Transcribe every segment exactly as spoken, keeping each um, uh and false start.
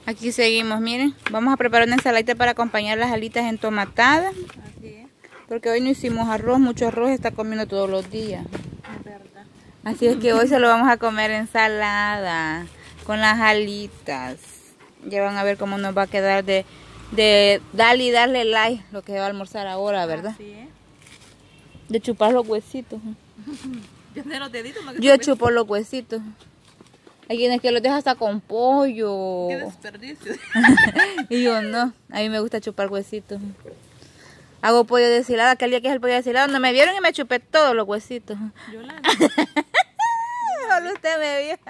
Aquí seguimos, miren. Vamos a preparar una ensaladita para acompañar las alitas entomatadas. Así es. Porque hoy no hicimos arroz, mucho arroz está comiendo todos los días. Es verdad. Así es que hoy se lo vamos a comer ensalada con las alitas. Ya van a ver cómo nos va a quedar de, de darle y darle like lo que va a almorzar ahora, ¿verdad? Así es. De chupar los huesitos. Yo de los deditos me Yo chupo los huesitos. Hay quienes que los dejan hasta con pollo. Qué desperdicio. Y yo no, a mí me gusta chupar huesitos. Hago pollo deshilado, aquel día que es el pollo deshilado, no me vieron y me chupé todos los huesitos. Yolanda. Solo usted me vio.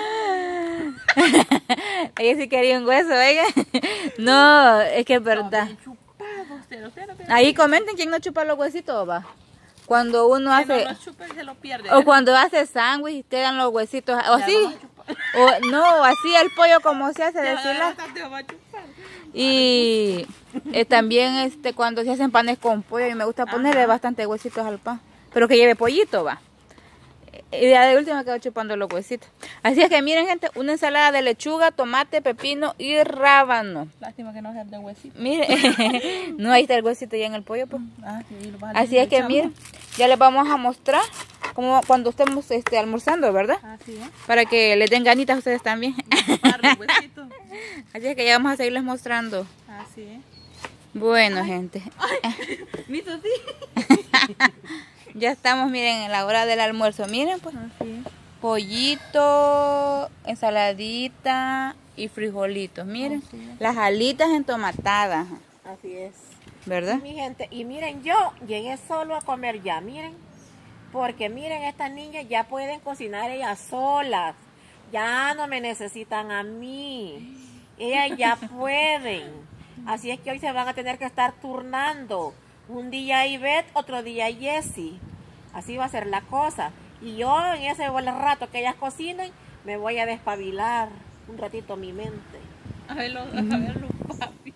Ella sí quería un hueso, oiga. No, es que es verdad. No, chupado, cero, cero, cero. Ahí comenten quién no chupa los huesitos, va. Cuando uno Que hace... no los chupe y se lo pierde. O cuando hace sándwich, te dan los huesitos. O así. O no, así el pollo como se hace deshilado. Y eh, también este cuando se hacen panes con pollo, y me gusta ponerle Ajá. bastante huesitos al pan. Pero que lleve pollito, va. Y de última quedo chupando los huesitos. Así es que miren, gente, una ensalada de lechuga, tomate, pepino y rábano. Lástima que no sea de huesito. Miren, no, ahí está el huesito ya en el pollo, pues. Ah, sí, lo vas a Así es que miren, ya les vamos a mostrar como cuando estemos este, almorzando, ¿verdad? Así es. Para que les den ganitas a ustedes también. Huesitos. Así es que ya vamos a seguirles mostrando. Así es. Bueno, Ay, gente. Ay, mito sí. Ya estamos, miren, en la hora del almuerzo. Miren, pues. Así es. Pollito, ensaladita y frijolitos. Miren, Así es. las alitas entomatadas. Así es. ¿Verdad? Mi gente, y miren, yo llegué solo a comer ya, miren. Porque miren, estas niñas ya pueden cocinar ellas solas. Ya no me necesitan a mí. Ellas ya pueden. Así es que hoy se van a tener que estar turnando. Un día Ivette, otro día Jessie. Así va a ser la cosa. Y yo en ese rato que ellas cocinen, me voy a despabilar un ratito mi mente. A verlo, a verlo, papi.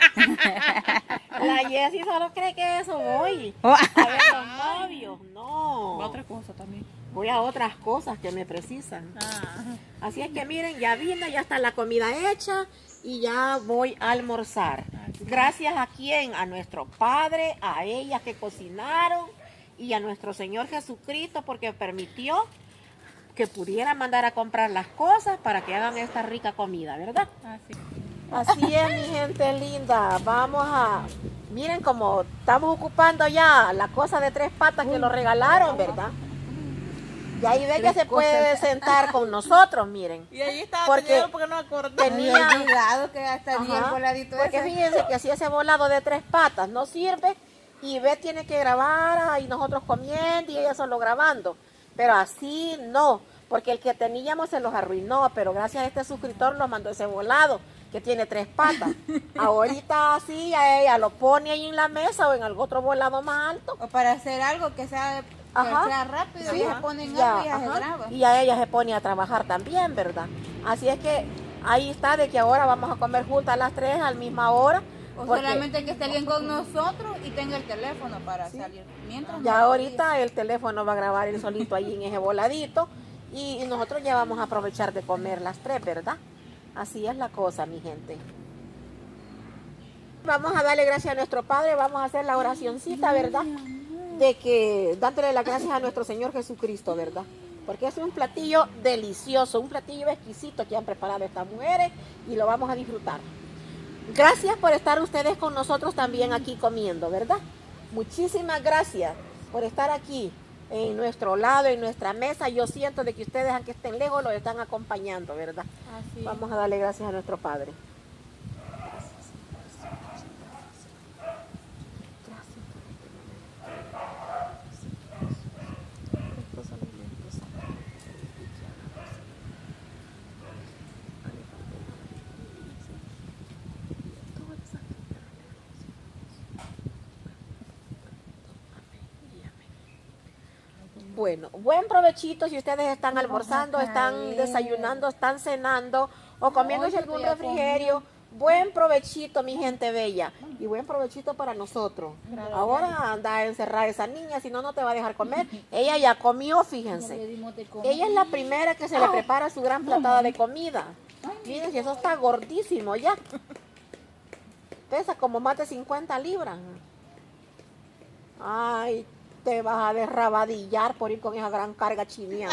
La Jessie solo cree que eso voy. Oh. A ver los novios. No. Va otra cosa también. Voy a otras cosas que me precisan. Ah. Así es que miren, ya vine, ya está la comida hecha y ya voy a almorzar. Gracias a quién, a nuestro Padre, a ellas que cocinaron y a nuestro Señor Jesucristo porque permitió que pudiera mandar a comprar las cosas para que hagan esta rica comida, ¿verdad? Así. Así es, mi gente linda. Vamos a... Miren como estamos ocupando ya la cosa de tres patas que lo regalaron, ¿verdad? Y ahí ve que se puede sentar con nosotros, miren. Y ahí estaba Porque teniendo porque no acordé. tenía... Cuidado que hasta Ajá, el voladito porque ese. fíjense que si ese volado de tres patas no sirve, y ve tiene que grabar y nosotros comiendo y ella solo grabando. Pero así no, porque el que teníamos se los arruinó, pero gracias a este suscriptor nos mandó ese volado que tiene tres patas. Ahorita así a ella lo pone ahí en la mesa o en algún otro volado más alto. O para hacer algo que sea, que Ajá. sea rápido, Sí, ya se ponen ya, algo y ya se ajá. graba. Y a ella se pone a trabajar también, ¿verdad? Así es que ahí está de que ahora vamos a comer juntas las tres a la misma hora. O porque solamente que esté alguien con nosotros y tenga el teléfono para Sí. salir. Mientras ya no ahorita el teléfono va a grabar el solito ahí en ese voladito y, y nosotros ya vamos a aprovechar de comer las tres, ¿verdad? Así es la cosa, mi gente. Vamos a darle gracias a nuestro Padre, vamos a hacer la oracioncita, ¿verdad? De que dándole las gracias a nuestro Señor Jesucristo, ¿verdad? Porque es un platillo delicioso, un platillo exquisito que han preparado estas mujeres y lo vamos a disfrutar. Gracias por estar ustedes con nosotros también aquí comiendo, ¿verdad? Muchísimas gracias por estar aquí en nuestro lado, en nuestra mesa. Yo siento de que ustedes, aunque estén lejos, los están acompañando, ¿verdad? Así. Vamos a darle gracias a nuestro Padre. Bueno, buen provechito si ustedes están almorzando, están desayunando, están cenando o comiéndose algún refrigerio. Buen provechito, mi gente bella. Y buen provechito para nosotros. Ahora anda encerrada esa niña, si no, no te va a dejar comer. Ella ya comió, fíjense. Ella es la primera que se le prepara su gran platada de comida. Miren, si eso está gordísimo ya. Pesa como más de cincuenta libras. Ay, te vas a derrabadillar por ir con esa gran carga chineando.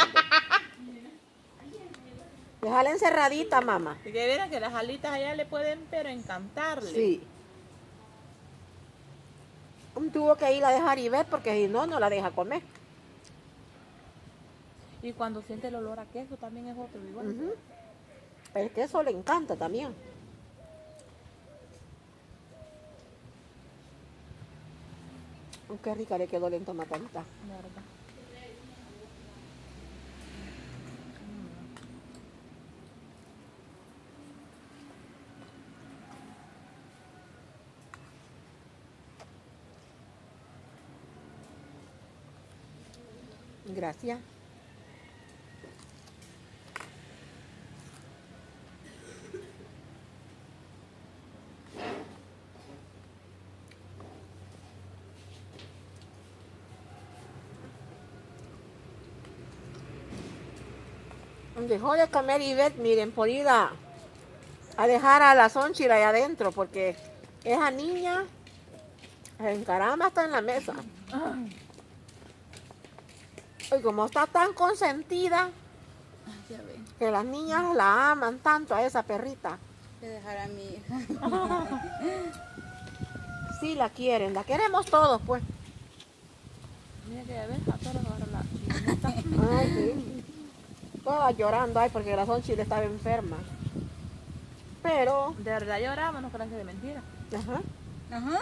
Déjala encerradita, mamá. Y que vieran que las alitas allá le pueden, pero encantarle. Sí. Tuvo que ir a dejar y ver porque si no, no la deja comer. Y cuando siente el olor a queso también es otro igual. Ujú. El queso le encanta también. Oh, qué rica le quedó lento matanita. La verdad. Gracias. Dejó de comer Ivette, miren, por ir a, a dejar a la Sonchila ahí adentro, porque esa niña se encarama hasta en la mesa. Y como está tan consentida, Ya ven, que las niñas la aman tanto a esa perrita. voy a dejar a mi hija. Sí la quieren, la queremos todos, pues. Mira que ya ves, a todos ahora la... Ay, sí. Todas llorando, ay, porque la Sonchila estaba enferma. Pero, De verdad lloramos, no crean que de mentira. ajá, Ajá.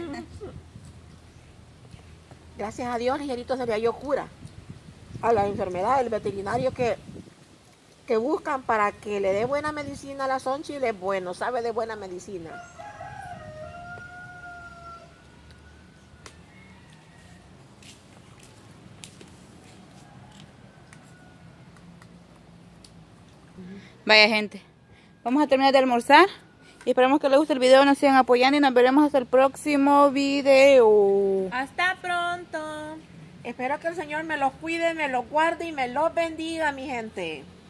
gracias a Dios, ligerito se le halló cura a la enfermedad. El veterinario que, que buscan para que le dé buena medicina a la Sonchila es bueno, sabe de buena medicina. Vaya gente, vamos a terminar de almorzar y esperamos que les guste el video, nos sigan apoyando y nos veremos hasta el próximo video. Hasta pronto. Espero que el Señor me los cuide, me los guarde y me los bendiga, mi gente.